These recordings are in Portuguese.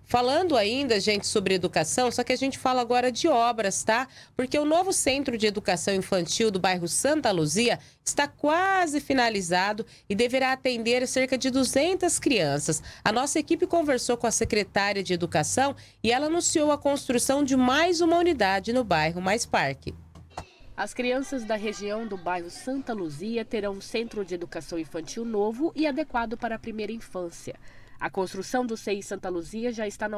Falando ainda, gente, sobre educação, só que a gente fala agora de obras, tá? Porque o novo Centro de Educação Infantil do bairro Santa Luzia está quase finalizado e deverá atender cerca de 200 crianças. A nossa equipe conversou com a secretária de Educação e ela anunciou a construção de mais uma unidade no bairro Mais Parque. As crianças da região do bairro Santa Luzia terão um centro de educação infantil novo e adequado para a primeira infância. A construção do CI Santa Luzia já está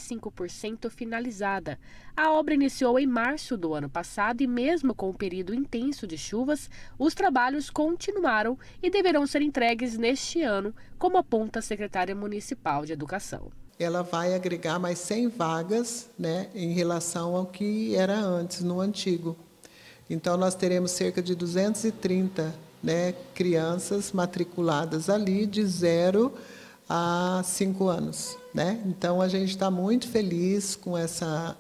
95% finalizada. A obra iniciou em março do ano passado e mesmo com o período intenso de chuvas, os trabalhos continuaram e deverão ser entregues neste ano, como aponta a secretária municipal de Educação. Ela vai agregar mais 100 vagas, em relação ao que era antes, no antigo. Então, nós teremos cerca de 230 crianças matriculadas ali de 0 a 5 anos. Então, a gente está muito feliz com essa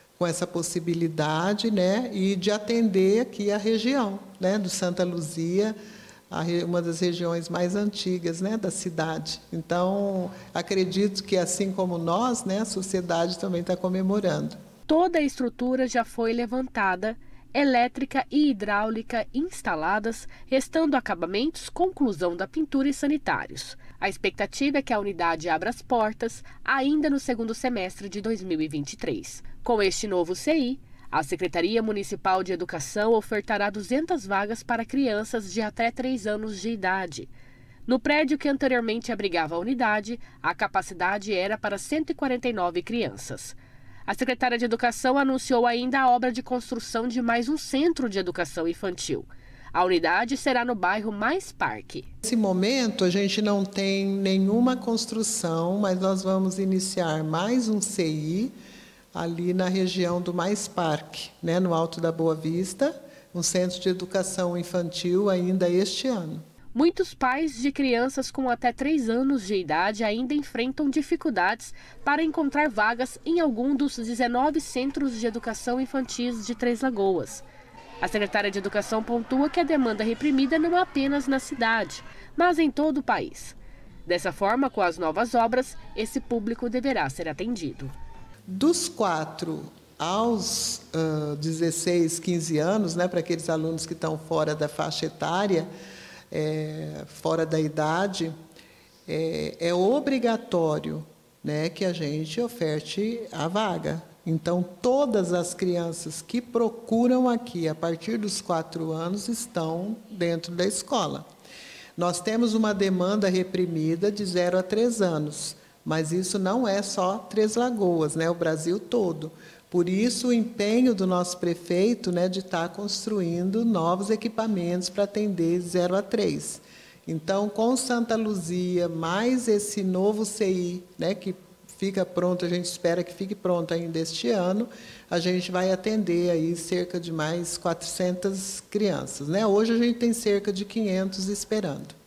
possibilidade e de atender aqui a região do Santa Luzia, uma das regiões mais antigas da cidade. Então, acredito que, assim como nós, a sociedade também está comemorando. Toda a estrutura já foi levantada, elétrica e hidráulica instaladas, restando acabamentos, conclusão da pintura e sanitários. A expectativa é que a unidade abra as portas ainda no segundo semestre de 2023. Com este novo CI, a Secretaria Municipal de Educação ofertará 200 vagas para crianças de até 3 anos de idade. No prédio que anteriormente abrigava a unidade, a capacidade era para 149 crianças. A secretária de Educação anunciou ainda a obra de construção de mais um centro de educação infantil. A unidade será no bairro Mais Parque. Nesse momento, a gente não tem nenhuma construção, mas nós vamos iniciar mais um CI ali na região do Mais Parque, no Alto da Boa Vista, um centro de educação infantil ainda este ano. Muitos pais de crianças com até 3 anos de idade ainda enfrentam dificuldades para encontrar vagas em algum dos 19 centros de educação infantis de Três Lagoas. A secretária de Educação pontua que a demanda reprimida não é apenas na cidade, mas em todo o país. Dessa forma, com as novas obras, esse público deverá ser atendido. Dos 4 aos 16, 15 anos, para aqueles alunos que estão fora da faixa etária, fora da idade, é obrigatório que a gente oferte a vaga. Então, todas as crianças que procuram aqui a partir dos 4 anos estão dentro da escola. Nós temos uma demanda reprimida de 0 a 3 anos, mas isso não é só Três Lagoas, o Brasil todo. Por isso, o empenho do nosso prefeito de estar construindo novos equipamentos para atender 0 a 3. Então, com Santa Luzia, mais esse novo CI, que fica pronto, a gente espera que fique pronto ainda este ano, a gente vai atender aí cerca de mais 400 crianças. Hoje a gente tem cerca de 500 esperando.